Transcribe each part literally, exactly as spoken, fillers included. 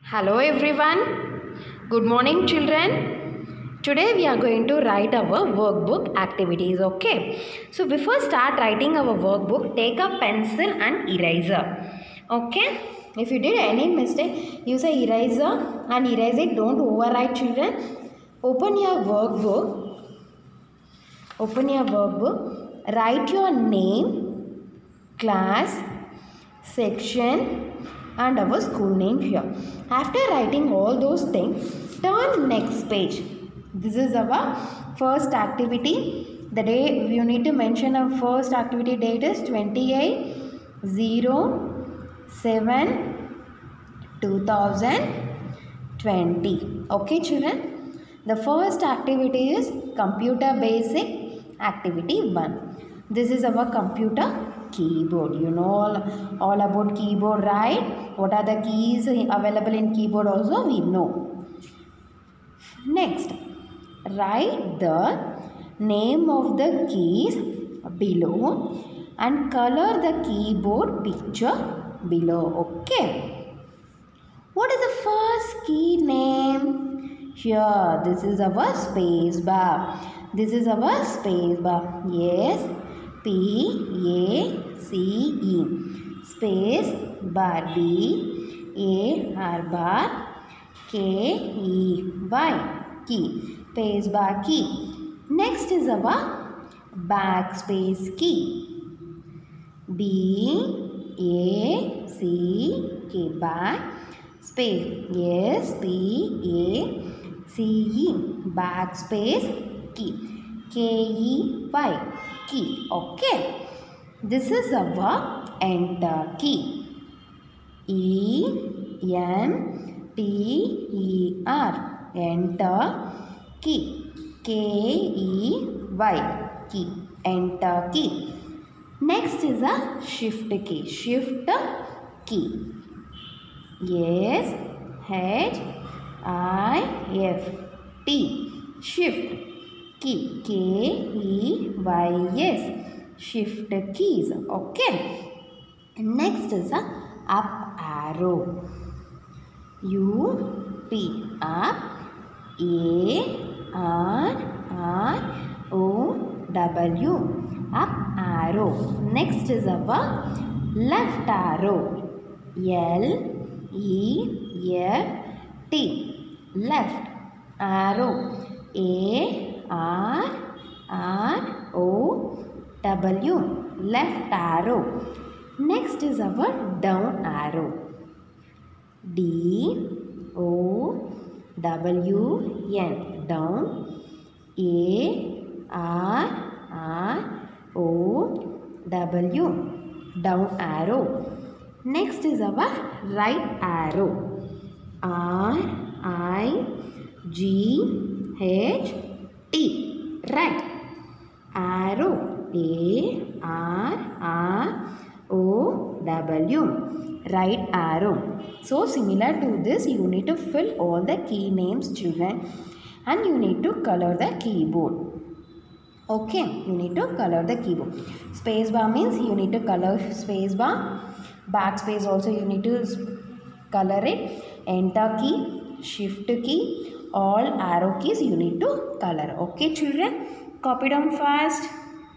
Hello everyone. Good morning children. Today we are going to write our workbook activities, okay? So before start writing our workbook, take a pencil and eraser, okay? If you did any mistake, use a eraser and erase it. Don't overwrite children. Open your workbook. Open your workbook. Write your name, class, section and our school name here. After writing all those things, turn next page. This is our first activity. The day you need to mention our first activity date is twenty-eight oh seven two thousand twenty. Okay children. The first activity is computer basic activity one. This is our computer keyboard. You know all, all about keyboard, right? What are the keys available in keyboard also we know. Next, write the name of the keys below and color the keyboard picture below. Okay. What is the first key name? Here, this is our space bar. This is our space bar. Yes. P A C E space bar. B A R bar K E Y key, space bar key. Next is our backspace key. B A C K back space. Yes, P A C E backspace key. K E Y key. Okay. This is our enter key. E N T E R enter key. K E Y key. Enter key. Next is a shift key. Shift key. Yes. H I F T. Shift key. K E Y S. Shift keys. Okay. Next is a up arrow. U P up. A R R O W up arrow. Next is our left arrow. L E F T left arrow. A R R O W left arrow. Next is our down arrow. D O W N down. A R R O W down arrow. Next is our right arrow. R I G H T right arrow. A R R O W right arrow. So similar to this, you need to fill all the key names children and you need to color the keyboard. Okay, you need to color the keyboard. Space bar means you need to color space bar. Backspace also you need to color it. Enter key, shift key, all arrow keys you need to color. Okay children, copy down fast.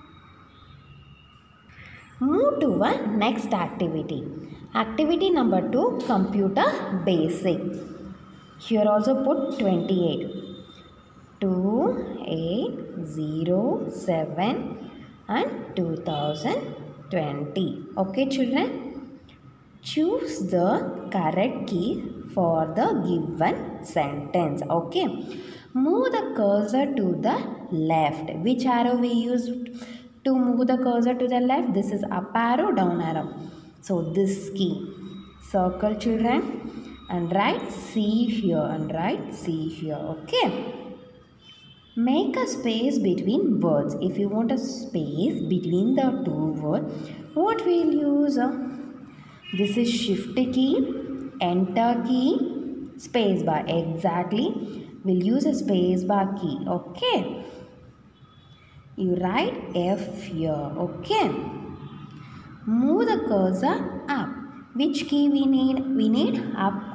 Move to our next activity. Activity number two, computer basic. Here also put twenty-eight. two eight zero seven and two thousand twenty. Okay children. Choose the correct key for the given sentence. Okay. Move the cursor to the left. Which arrow we used to move the cursor to the left? This is up arrow, down arrow. So this key. Circle children and write C here and write C here. Okay. Make a space between words. If you want a space between the two words, what we'll use? This is shift key, enter key, space bar. Exactly. We'll use a space bar key. Okay. You write F here. Okay. Move the cursor up. Which key we need? We need up arrow.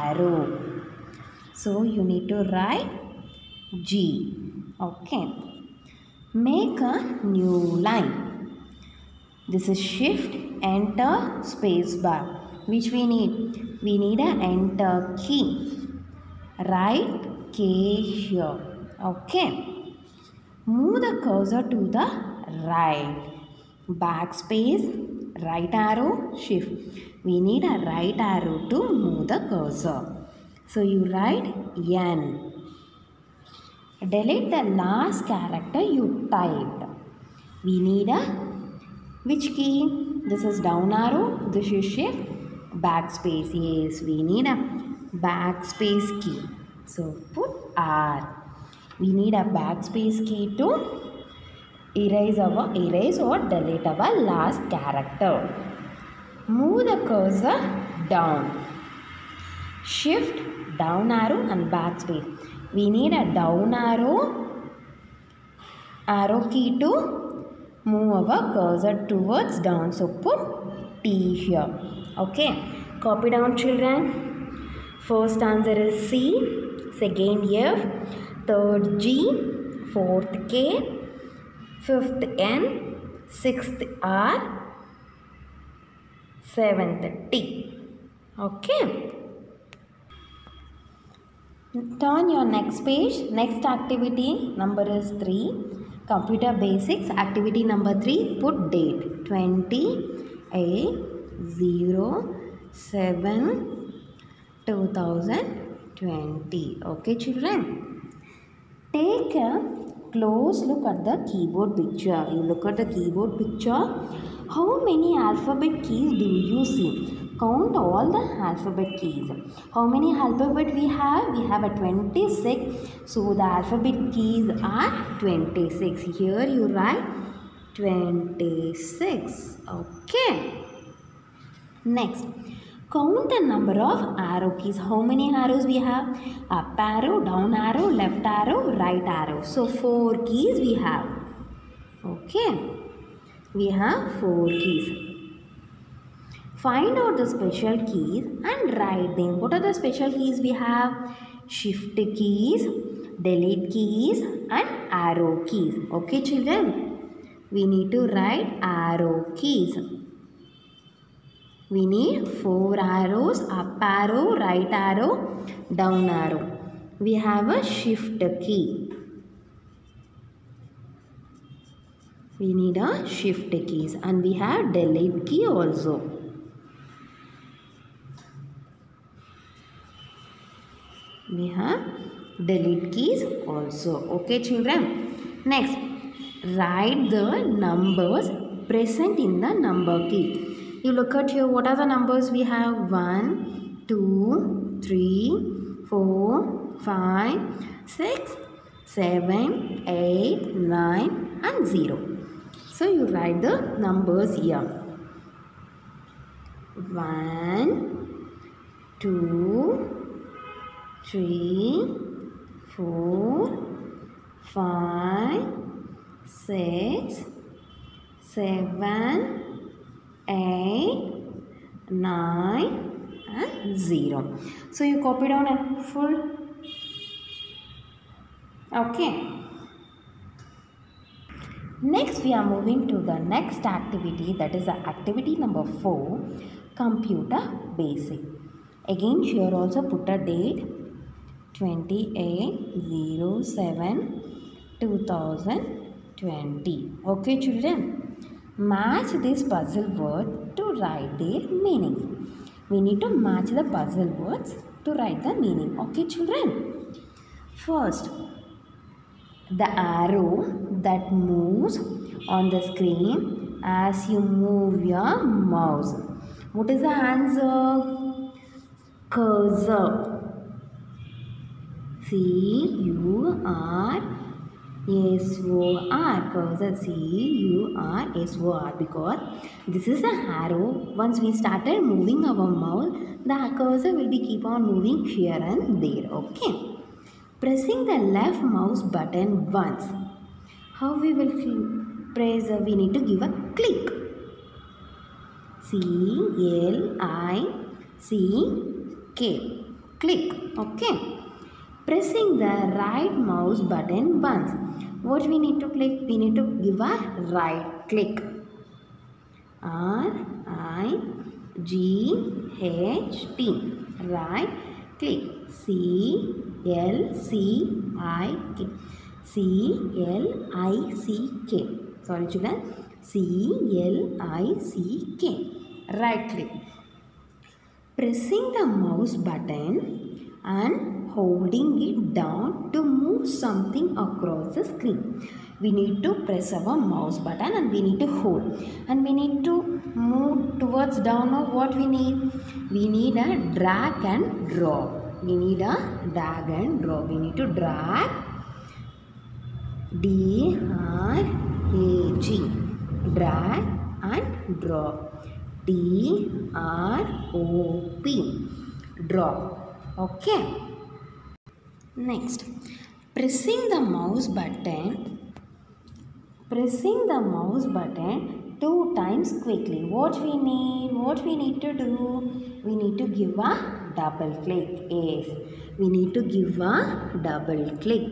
arrow. So you need to write G. Okay. Make a new line. This is shift, enter, space bar. Which we need? We need a enter key. Write K here. Okay. Move the cursor to the right. Backspace, right arrow, shift. We need a right arrow to move the cursor. So you write N. Delete the last character you typed. We need a which key? This is down arrow, this is shift, backspace. Yes, we need a backspace key. So put R. We need a backspace key to erase our erase or delete our last character. Move the cursor down. Shift, down arrow and backspace. We need a down arrow, arrow key to move our cursor towards down. So put T here. Okay. Copy down, children. First answer is C. Second F. Third G. Fourth K. Fifth N. Sixth R. Seventh T. Okay. Turn your next page. Next activity number is three. Computer basics. Activity number three. Put date. twenty-eight oh seven two thousand twenty. Okay, children. Take a close look at the keyboard picture. You look at the keyboard picture. How many alphabet keys do you see? Count all the alphabet keys. How many alphabet we have? We have a twenty-six. So the alphabet keys are twenty-six. Here you write twenty-six. Okay. Next, count the number of arrow keys. How many arrows we have? Up arrow, down arrow, left arrow, right arrow. So four keys we have. Okay. We have four keys. Find out the special keys and write them. What are the special keys we have? Shift keys, delete keys and arrow keys. Okay, children? We need to write arrow keys. We need four arrows, up arrow, right arrow, down arrow. We have a shift key. We need a shift keys and we have delete key also. We have delete keys also. Okay, children. Next, write the numbers present in the number key. You look at here, what are the numbers we have? one, two, three, four, five, six, seven, eight, nine and zero. So you write the numbers here. one, two, three, four, five, six, seven, eight, nine and zero. So you copy down a full. Okay. Next we are moving to the next activity, that is the activity number four, computer basic. Again here also put a date twenty-eight oh seven two thousand twenty. Okay, children. Match this puzzle word to write their meanings. We need to match the puzzle words to write the meaning. Okay, children. First, the arrow that moves on the screen as you move your mouse. What is the answer? Cursor. C U R S O R. Cursor. C U R S O R. Because this is the arrow. Once we started moving our mouse, the cursor will be keep on moving here and there. Okay. Pressing the left mouse button once. How we will press? We need to give a click. C L I C K. click. Okay. Pressing the right mouse button once. What we need to click? We need to give a right click. R I G H T. Right click. C L C I K. C L I C K. Sorry children. C L I C K. Right click. Pressing the mouse button and holding it down to move something across the screen. We need to press our mouse button and we need to hold. And we need to move towards down. Now what we need? We need a drag and drop. We need a drag and drop. We need to drag. D R A G. Drag and drop. D R O P. Drop. Okay. Next, pressing the mouse button. Pressing the mouse button two times quickly. What we need? What we need to do? We need to give a double click. Yes. We need to give a double click.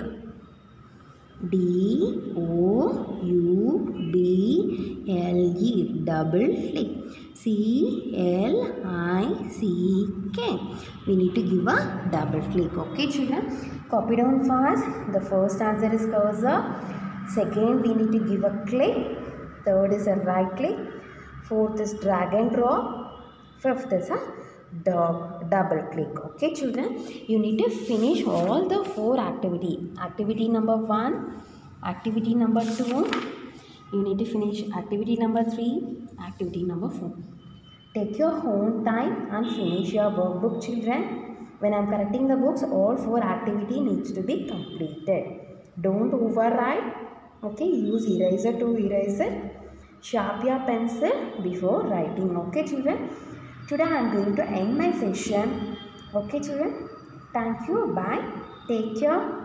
D O U B L E. Double click. C L I C K. We need to give a double click. Okay children. Copy down fast. The first answer is cursor. Second we need to give a click. Third is a right click. Fourth is drag and drop. Fifth is a dog double click. Okay children. You need to finish all the four activity. Activity number one. Activity number two. You need to finish activity number three. Activity number four. Take your own time and finish your workbook children. When I am correcting the books, all four activity needs to be completed. Don't overwrite. Okay, use eraser to erase it. Sharp your pencil before writing. Okay children. Today I am going to end my session. Okay children. Thank you. Bye. Take care.